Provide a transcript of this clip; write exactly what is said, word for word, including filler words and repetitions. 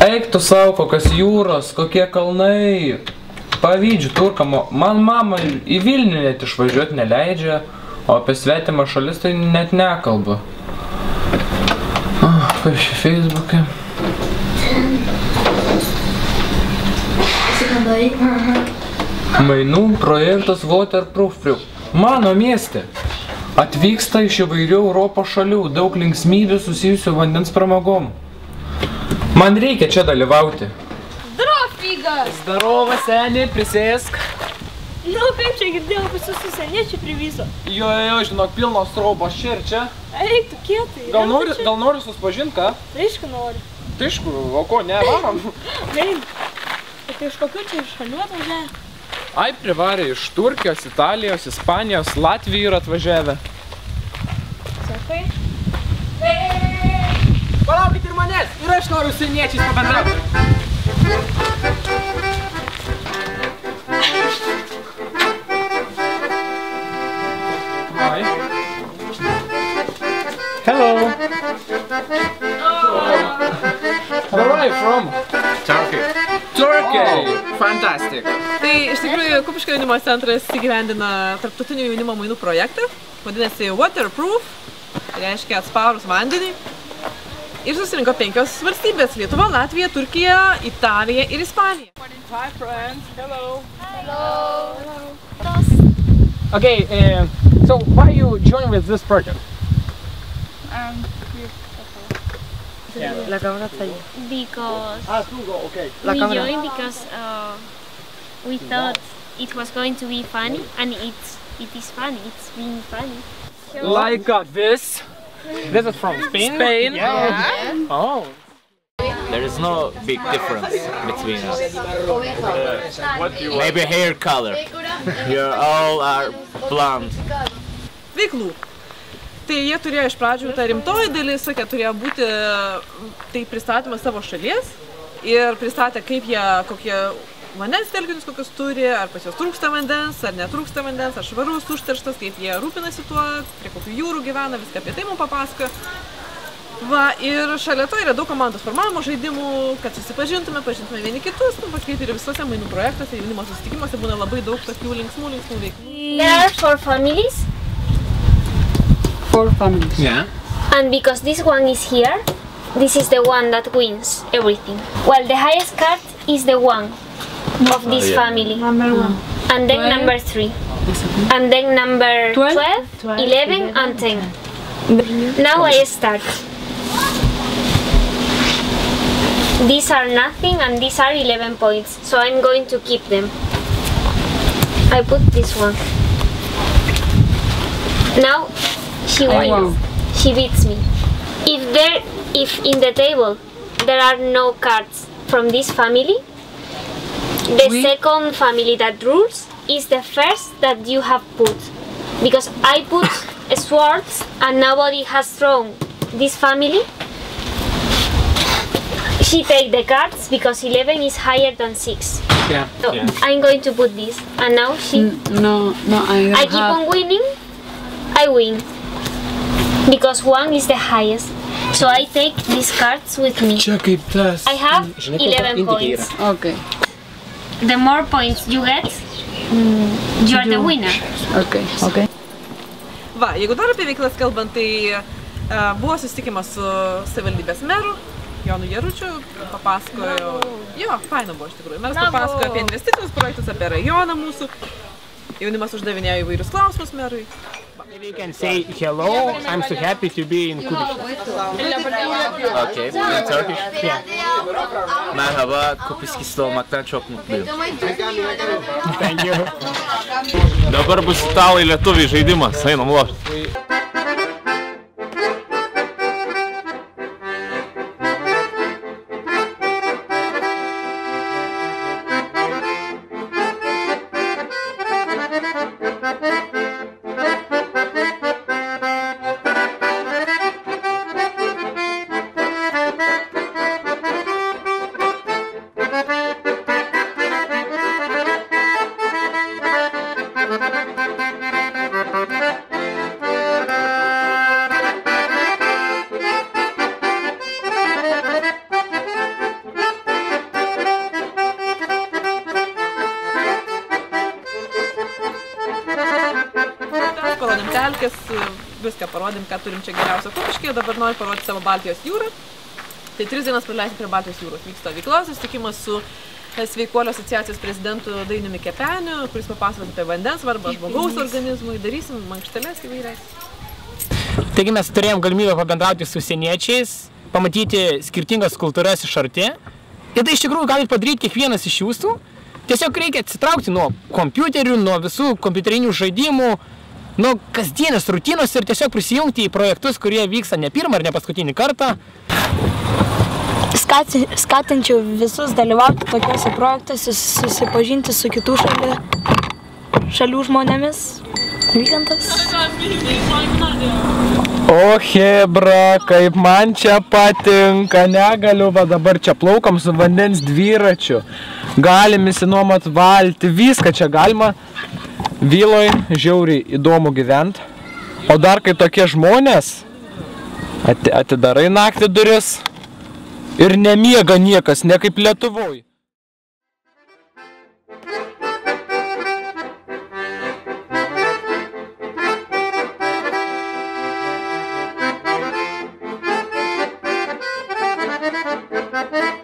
Eiktų savo, kokios jūros, kokie kalnai. Pavydžiu turkam, man mama į Vilnių net išvažiuoti neleidžia, o apie svetimą šalis tai net nekalba. Ah, kaip šį Facebook'e. Mainų projektas Waterproof. Mano mieste atvyksta iš įvairių Europos šalių daug linksmybių susijusių vandens pramogom. Man reikia čia dalyvauti. Zdarova, senė, prisėsk. Nu, kaip čia girdėjau, pas jūsų seniečiai privyso. Jo, jo, žinok, pilnos traubos čia ir čia. Eik, tu kietai. Gal nori, gal nori suspažint, ką? Aišku, noriu. Aišku, o ko, ne, varom. Eik. Bet iš kokių čia šalių atvažiavę? Ai, privarė iš Turkijos, Italijos, Ispanijos, Latvijų ir atvažiavę. Sakai? Palaukit ir manęs, ir aš noriu seniečiais pabendrauti. Hi. Hello. Where are you from? Turkey. Turkey. Oh, fantastic. Tai iš tikrųjų Kupiškio jaunimo centras įgyvendina tarptautinių jaunimo mainų projektą, vadinasi Waterproof, tai reiškia atsparus vandeniui. Ir susirinko penkios valstybės – Lietuva, Latvija, Turkija, Italija ir Ispanija. Hi friends, hello. Hello. Okay, uh, so why you join with this project? Um, Yeah. La cámara está ahí. Because Ah, tú, okay. La we cámara. joined because uh, we thought it was going to be funny, and it's it is funny. It's being funny. Like uh, this. This is from Spain. Spain. Yeah. Oh. There is no big difference between us. Maybe hair color. You all are blonde. Veiklų. Tai jie turėjo iš pradžių, ta rimtoji dalis, sakė, turėjo būti tai pristatymas savo šalies ir pristatė, kaip jie, kokie vandens telkinius kokius turi, ar pas juos trūksta vandens, ar netrūksta vandens, ar švarus, užterštas, kaip jie rūpinasi tuo, prie kokių jūrų gyvena, viską apie tai mums papasakojo. Va, ir šalia to yra daug komandos formavimo žaidimų, kad susipažintume, pažintume vieni kitus, nu, kaip ir visuose mainų projektuose, jaunimo susitikimuose būna labai daug tokių linksmų, linksmų veiklų. There are four families. Four families. Yeah. And because this one is here, this is the one that wins everything. Well, the highest card is the one of this Oh, yeah. family. Number one. And then Twelve. number three. And then number Twelve. twelve, Twelve, eleven, eleven, and ten. Now I start. These are nothing and these are eleven points, so I'm going to keep them. I put this one. Now she wins. wow. She beats me. If there, if in the table there are no cards from this family, the We- second family that rules is the first that you have put. Because I put swords and nobody has thrown this family. She take the cards because eleven is higher than six. Yeah. So Yeah. I'm going to put this, and now she. No, no, I don't I keep have. on winning. I win because one is the highest. So I take these cards with me. Čia kaip tas. I have eleven points. Okay, The more points you get, you are the winner. okay, okay. Va, jeigu dar apie veiklas kalbant, tai uh, buvo susitikimas su savivaldybės meru, Jonu Jaručiu, papasakojo, jo, faina buvo iš tikrųjų. Meras Bravo. papasakojo apie investicinius projektus, apie rajoną mūsų, jaunimas uždavinėjo įvairius klausimus merui. Maybe you can say hello. I'm so happy to be in Kupiški. Okay, in Turkish? Yeah. Merhaba, Kupiskis'te olmaktan çok mutluyum. Thank you. Dabar bus italai lietuviai žaidimas, einam lošti. Parodėm telkės, viską parodėm, ką turim čia geriausio Kupiškyje, dabar noriu parodyti savo Baltijos jūrą. Tai tris dienas praleisim prie Baltijos jūros. Vyksta veikla, susitikimas su Sveikuolio asociacijos prezidentu Dainiumi Kepeniu, kuris papasakos apie vandens svarbą žmogaus organizmui, darysim mankšteles įvairias. Taigi mes turėjom galimybę pabendrauti su užsieniečiais, pamatyti skirtingas kultūras iš arti. Ir tai iš tikrųjų galite padaryti kiekvienas iš jūsų. Tiesiog reikia atsitraukti nuo kompiuterių, nuo visų kompiuterinių žaidimų, nuo kasdienės rutinos ir tiesiog prisijungti į projektus, kurie vyksta ne pirmą ar ne paskutinį kartą. Skatinčiau visus dalyvauti tokiuose projektuose, susipažinti su kitų šalių, šalių žmonėmis. Vykantas. O hebra, kaip man čia patinka, negaliu, va dabar čia plaukam su vandens dviračiu. Galim įsinuomot valtį, viską čia galima. Viloj žiauriai įdomu gyvent. O dar kai tokie žmonės, atidarai naktį duris ir nemiega niekas, ne kaip Lietuvoj. Thank you.